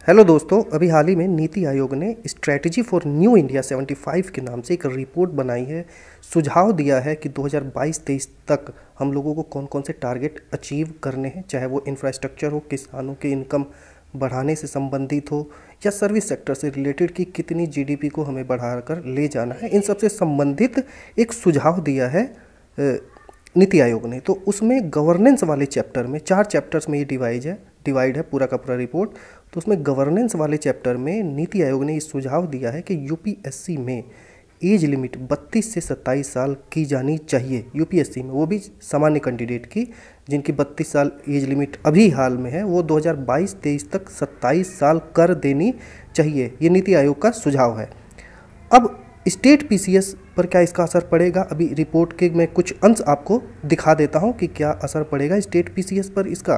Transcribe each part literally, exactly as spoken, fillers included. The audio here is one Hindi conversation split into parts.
हेलो दोस्तों, अभी हाल ही में नीति आयोग ने स्ट्रैटेजी फॉर न्यू इंडिया पचहत्तर के नाम से एक रिपोर्ट बनाई है। सुझाव दिया है कि दो हज़ार बाईस तेईस तक हम लोगों को कौन कौन से टारगेट अचीव करने हैं, चाहे वो इंफ्रास्ट्रक्चर हो, किसानों की इनकम बढ़ाने से संबंधित हो या सर्विस सेक्टर से रिलेटेड कि कितनी जीडीपी को हमें बढ़ाकर ले जाना है। इन सबसे संबंधित एक सुझाव दिया है नीति आयोग ने। तो उसमें गवर्नेंस वाले चैप्टर में, चार चैप्टर्स में ये डिवाइड है डिवाइड है पूरा का पूरा रिपोर्ट। तो उसमें गवर्नेंस वाले चैप्टर में नीति आयोग ने ये सुझाव दिया है कि यूपीएससी में एज लिमिट बत्तीस से सत्ताईस साल की जानी चाहिए। यूपीएससी में वो भी सामान्य कैंडिडेट की, जिनकी बत्तीस साल एज लिमिट अभी हाल में है, वो दो हज़ार बाईस तेईस तक सत्ताईस साल कर देनी चाहिए। ये नीति आयोग का सुझाव है। अब स्टेट पीसीएस पर क्या इसका असर पड़ेगा, अभी रिपोर्ट के मैं कुछ अंश आपको दिखा देता हूं कि क्या असर पड़ेगा स्टेट पीसीएस पर इसका।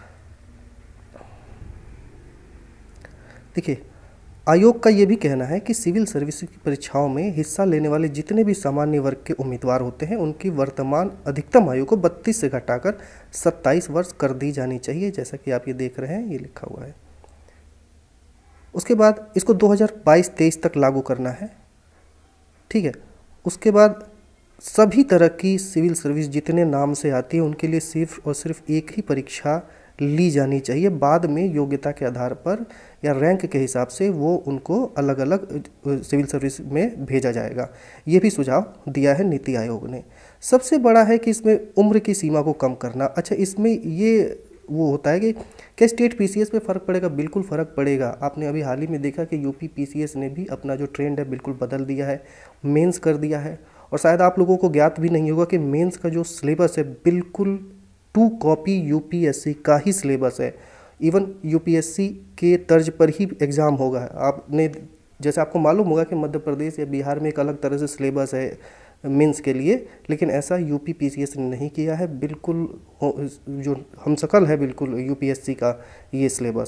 देखिए, आयोग का ये भी कहना है कि सिविल सर्विस की परीक्षाओं में हिस्सा लेने वाले जितने भी सामान्य वर्ग के उम्मीदवार होते हैं, उनकी वर्तमान अधिकतम आयु को बत्तीस से घटाकर सत्ताईस वर्ष कर दी जानी चाहिए, जैसा कि आप ये देख रहे हैं, ये लिखा हुआ है। उसके बाद इसको दो हज़ार बाईस तेईस तक लागू करना है, ठीक है। उसके बाद सभी तरह की सिविल सर्विस जितने नाम से आती है, उनके लिए सिर्फ और सिर्फ एक ही परीक्षा ली जानी चाहिए। बाद में योग्यता के आधार पर या रैंक के हिसाब से वो उनको अलग अलग सिविल सर्विस में भेजा जाएगा। ये भी सुझाव दिया है नीति आयोग ने। सबसे बड़ा है कि इसमें उम्र की सीमा को कम करना। अच्छा, इसमें ये वो होता है कि क्या स्टेट पीसीएस पे फ़र्क पड़ेगा? बिल्कुल फ़र्क पड़ेगा। आपने अभी हाल ही में देखा कि यूपी पीसीएस ने भी अपना जो ट्रेंड है बिल्कुल बदल दिया है, मेंस कर दिया है। और शायद आप लोगों को ज्ञात भी नहीं होगा कि मेंस का जो सिलेबस है बिल्कुल टू कॉपी यूपीएससी का ही सिलेबस है। इवन यूपीएससी के तर्ज पर ही एग्ज़ाम होगा। आपने जैसे आपको मालूम होगा कि मध्य प्रदेश या बिहार में एक अलग तरह से सिलेबस है मेंस के लिए, लेकिन ऐसा यूपी पीसीएस ने नहीं किया है। बिल्कुल जो हमशक्ल है बिल्कुल यूपीएससी का ये सिलेबस।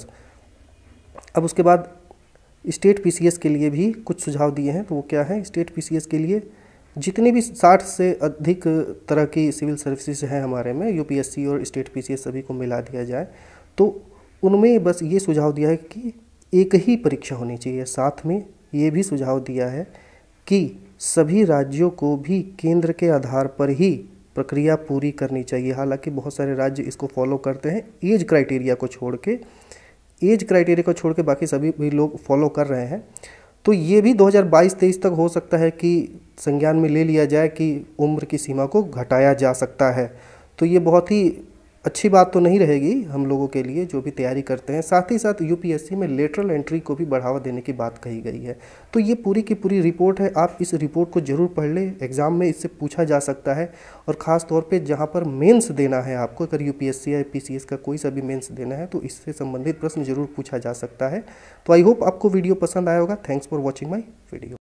अब उसके बाद स्टेट पीसीएस के लिए भी कुछ सुझाव दिए हैं। तो वो क्या है? स्टेट पीसीएस के लिए जितनी भी साठ से अधिक तरह की सिविल सर्विसेज हैं हमारे में, यूपीएससी और स्टेट पीसीएस सभी को मिला दिया जाए, तो उनमें बस ये सुझाव दिया है कि एक ही परीक्षा होनी चाहिए। साथ में ये भी सुझाव दिया है कि सभी राज्यों को भी केंद्र के आधार पर ही प्रक्रिया पूरी करनी चाहिए। हालांकि बहुत सारे राज्य इसको फॉलो करते हैं, एज क्राइटेरिया को छोड़ के एज क्राइटेरिया को छोड़ के बाकी सभी भी लोग फॉलो कर रहे हैं। तो ये भी दो हज़ार बाईस तेईस तक हो सकता है कि संज्ञान में ले लिया जाए कि उम्र की सीमा को घटाया जा सकता है। तो ये बहुत ही अच्छी बात तो नहीं रहेगी हम लोगों के लिए जो भी तैयारी करते हैं। साथ ही साथ यूपीएससी में लेटरल एंट्री को भी बढ़ावा देने की बात कही गई है। तो ये पूरी की पूरी रिपोर्ट है। आप इस रिपोर्ट को जरूर पढ़ लें, एग्ज़ाम में इससे पूछा जा सकता है। और ख़ास तौर पे जहाँ पर मेंस देना है आपको, अगर यूपीएससी या पीसीएस का कोई सा भी मेंस देना है तो इससे संबंधित प्रश्न जरूर पूछा जा सकता है। तो आई होप आपको वीडियो पसंद आया होगा। Thanks for watching my video.